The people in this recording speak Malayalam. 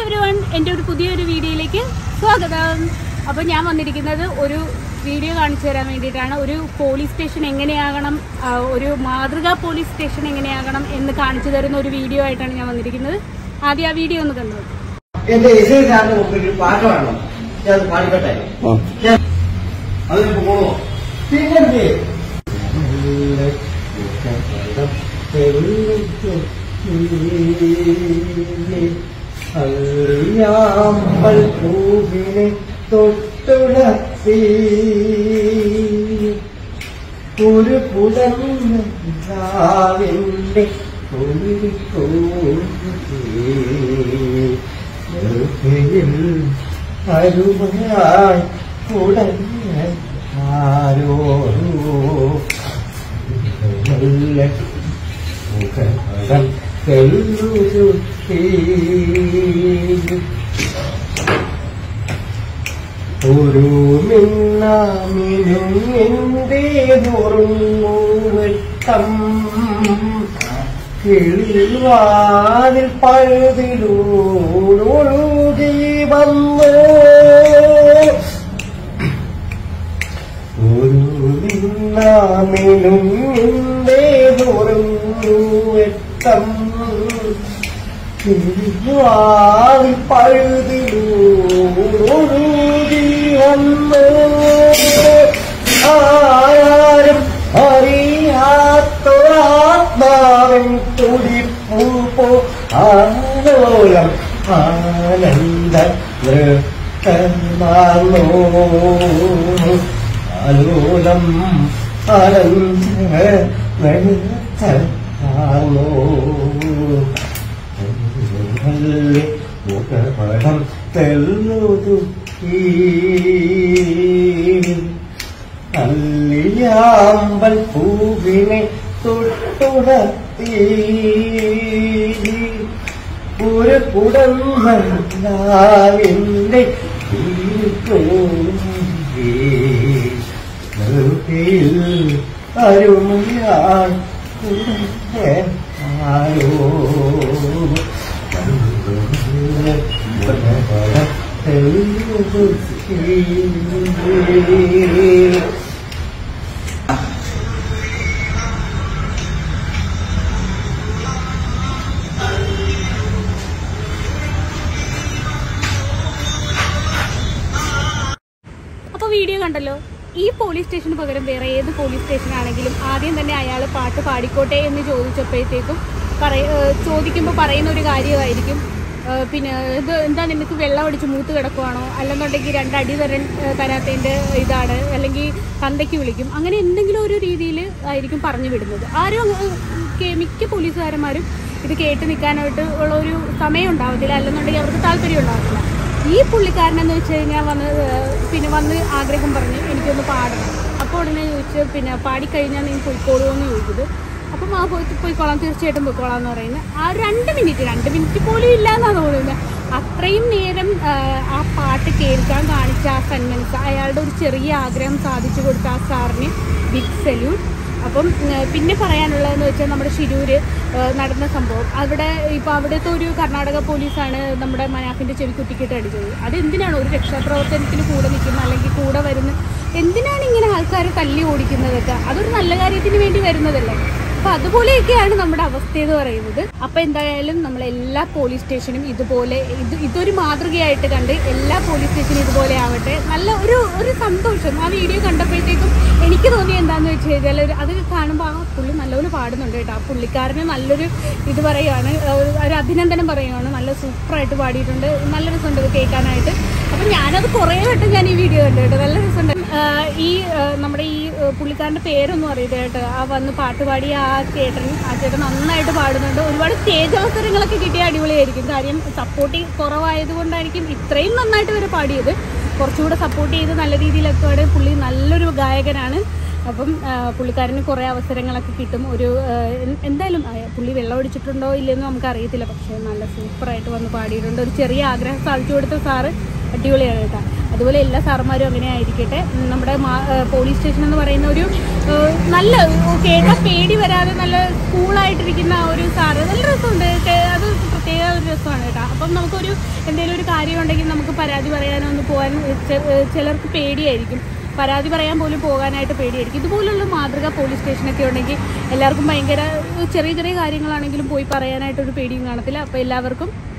എവരിവൺ, എൻ്റെ ഒരു പുതിയൊരു വീഡിയോയിലേക്ക് സ്വാഗതം. അപ്പോൾ ഞാൻ വന്നിരിക്കുന്നത് ഒരു വീഡിയോ കാണിച്ചു തരാൻ വേണ്ടിയിട്ടാണ്. ഒരു പോലീസ് സ്റ്റേഷൻ എങ്ങനെയാകണം, ഒരു മാതൃകാ പോലീസ് സ്റ്റേഷൻ എങ്ങനെയാകണം എന്ന് കാണിച്ചു തരുന്ന ഒരു വീഡിയോ ആയിട്ടാണ് ഞാൻ വന്നിരിക്കുന്നത്. ആദ്യം ആ വീഡിയോ ഒന്ന് കണ്ടു. എന്റെ ഇസൈസാറിന്റെ മുമ്പിൽ ഒരു പാട്ട് വേണം, ഞാൻ പാടിക്കട്ടെ. അതിന് പോകണോ? പിന്നെ അറിയാമ്പൽ പൂവിനെ തൊട്ടുണർത്തി ഒരു പുലർന്നിന്റെ അരുമയായി ഉടഞ്ഞ ആരോ മുഖം ഒരു മിന്നാമിനും എന്തേതുറങ്ങൂവെട്ടം കിളിവാതിൽ പഴുതിലൂടൊഴുകി വന്ന് ഒരു മിന്നാമിനും എന്തേതുറങ്ങൂവെട്ടം കിളിവാതിൽ പഴുതിലൂടൊഴുകി വന്ന് ആരും അറിയാത്തൊരാത്മാവൻ തുടിപ്പൂ ആലോലം ആനന്ദ നൃത്തമാർന്നോ ആലോലം ആനന്ദ നൃത്തമാർന്നോ മുഖപടം തെല്ലുതു അല്ലിയാമ്പൽ പൂവിനെ തൊട്ടുണർത്തി ഒരു കുടംബിന്റെ അരുമയാൻ ആരോ അപ്പോൾ വീഡിയോ കണ്ടല്ലോ. ഈ പോലീസ് സ്റ്റേഷന് പകരം വേറെ ഏത് പോലീസ് സ്റ്റേഷനാണെങ്കിലും ആദ്യം തന്നെ അയാൾ പാട്ട് പാടിക്കോട്ടെ എന്ന് ചോദിച്ചപ്പോഴത്തേക്കും ചോദിക്കുമ്പോൾ പറയുന്ന ഒരു കാര്യമായിരിക്കും, പിന്നെ ഇത് എന്താ നിനക്ക് വെള്ളം അടിച്ച് മൂത്ത് കിടക്കുവാണോ, അല്ലെന്നുണ്ടെങ്കിൽ രണ്ടടി തരാത്തതിൻ്റെ ഇതാണ്, അല്ലെങ്കിൽ തന്തയ്ക്ക് വിളിക്കും, അങ്ങനെ എന്തെങ്കിലും ഒരു രീതിയിൽ ആയിരിക്കും പറഞ്ഞു വിടുന്നത്. ആരും മിക്ക പോലീസുകാരന്മാരും ഇത് കേട്ട് നിൽക്കാനായിട്ട് ഉള്ള ഒരു സമയം ഉണ്ടാവത്തില്ല, അല്ലെന്നുണ്ടെങ്കിൽ അവർക്ക് താല്പര്യം ഉണ്ടാവത്തില്ല. ഈ പുള്ളിക്കാരനെന്ന് വെച്ച് കഴിഞ്ഞാൽ വന്ന് ആഗ്രഹം പറഞ്ഞ് എനിക്കൊന്ന് പാടണം. അപ്പോൾ ഉടനെ ചോദിച്ച് പിന്നെ പാടിക്കഴിഞ്ഞാൽ നീ പോയിക്കോളൂ എന്ന് ചോദിച്ചത്. അപ്പം ആ പോയിക്കോളാം, തീർച്ചയായിട്ടും പോയിക്കോളാം എന്ന് പറയുന്നത്. ആ 2 മിനിറ്റ് പോലും ഇല്ല എന്നാണ് തോന്നുന്നത്. അത്രയും നേരം ആ പാട്ട് കേൾക്കാൻ കാണിച്ച ആ സന്മനസ്, അയാളുടെ ഒരു ചെറിയ ആഗ്രഹം സാധിച്ചു കൊടുത്ത ആ സാറിന് ബിഗ് സല്യൂട്ട്. അപ്പം പിന്നെ പറയാനുള്ളതെന്ന് വെച്ചാൽ നമ്മുടെ ശിരൂര് നടന്ന സംഭവം, അവിടുത്തെ ഒരു കർണാടക പോലീസാണ് നമ്മുടെ മനാഫിൻ്റെ ചെവിക്കുറ്റിക്കിട്ട് അടിച്ചത്. അതെന്തിനാണ് ഒരു രക്ഷാപ്രവർത്തനത്തിന് കൂടെ നിൽക്കുന്ന അല്ലെങ്കിൽ കൂടെ വരുന്ന, എന്തിനാണ് ഇങ്ങനെ ആൾക്കാരെ തല്ലി ഓടിക്കുന്നതൊക്കെ? അതൊരു നല്ല കാര്യത്തിന് വേണ്ടി വരുന്നതല്ലേ. അപ്പം അതുപോലെയൊക്കെയാണ് നമ്മുടെ അവസ്ഥ എന്ന് പറയുന്നത്. അപ്പം എന്തായാലും നമ്മളെല്ലാ പോലീസ് സ്റ്റേഷനും ഇതൊരു മാതൃകയായിട്ട് കണ്ട് എല്ലാ പോലീസ് സ്റ്റേഷനും ഇതുപോലെ ആവട്ടെ. നല്ല ഒരു സന്തോഷം ആ വീഡിയോ കണ്ടപ്പോഴത്തേക്കും എനിക്ക് തോന്നിയത് എന്താണെന്ന് വെച്ച് കഴിഞ്ഞാൽ, അത് കാണുമ്പോൾ ആ പുള്ളി നല്ലപോലെ പാടുന്നുണ്ട് കേട്ടോ. ആ പുള്ളിക്കാരന് നല്ലൊരു ഇത് പറയുകയാണ്, ഒരു അഭിനന്ദനം പറയുകയാണ്. നല്ല സൂപ്പറായിട്ട് പാടിയിട്ടുണ്ട്, നല്ല രസമുണ്ട് ഇത് കേൾക്കാനായിട്ട്. അപ്പം ഞാനത് കുറേ വട്ടം ഞാൻ ഈ വീഡിയോ കണ്ടു കേട്ടോ, നല്ല രസമുണ്ട്. നമ്മുടെ ഈ പുള്ളിക്കാരൻ്റെ പേരൊന്നും അറിയില്ല കേട്ടോ. ആ വന്ന് പാട്ട് പാടിയ ആ ചേട്ടൻ നന്നായിട്ട് പാടുന്നുണ്ട്. ഒരുപാട് സ്റ്റേജ് അവസരങ്ങളൊക്കെ കിട്ടിയ അടിപൊളിയായിരിക്കും. കാര്യം സപ്പോർട്ടിങ് കുറവായതുകൊണ്ടായിരിക്കും ഇത്രയും നന്നായിട്ട് വരെ പാടിയത്. കുറച്ചുകൂടെ സപ്പോർട്ട് ചെയ്ത് നല്ല രീതിയിലൊക്കെ പുള്ളി നല്ലൊരു ഗായകനാണ്. അപ്പം പുള്ളിക്കാരന് കുറേ അവസരങ്ങളൊക്കെ കിട്ടും. എന്തായാലും പുള്ളി വെള്ളം അടിച്ചിട്ടുണ്ടോ ഇല്ലെന്ന് നമുക്കറിയത്തില്ല, പക്ഷേ നല്ല സൂപ്പറായിട്ട് വന്ന് പാടിയിട്ടുണ്ട്. ഒരു ചെറിയ ആഗ്രഹം സാധിച്ചു കൊടുത്ത സാറ് അടിപൊളിയാണ് കേട്ടോ. അതുപോലെ എല്ലാ സാറുമാരും അങ്ങനെ ആയിരിക്കട്ടെ. നമ്മുടെ പോലീസ് സ്റ്റേഷൻ എന്ന് പറയുന്ന ഒരു നല്ല കേട്ടാൽ പേടി വരാതെ നല്ല കൂളായിട്ടിരിക്കുന്ന ഒരു സാറ്, നല്ല രസമുണ്ട്. അത് പ്രത്യേക ഒരു രസമാണ് കേട്ടോ. അപ്പം നമുക്കൊരു എന്തെങ്കിലും ഒരു കാര്യം ഉണ്ടെങ്കിൽ നമുക്ക് പരാതി പറയാനോ ഒന്ന് പോകാൻ ചിലർക്ക് പേടിയായിരിക്കും, പരാതി പറയാൻ പോലും പോകാനായിട്ട് പേടിയായിരിക്കും. ഇതുപോലുള്ള മാതൃക പോലീസ് സ്റ്റേഷനൊക്കെ ഉണ്ടെങ്കിൽ എല്ലാവർക്കും ഭയങ്കര ചെറിയ ചെറിയ കാര്യങ്ങളാണെങ്കിലും പോയി പറയാനായിട്ടൊരു പേടിയും കാണത്തില്ല. അപ്പോൾ എല്ലാവർക്കും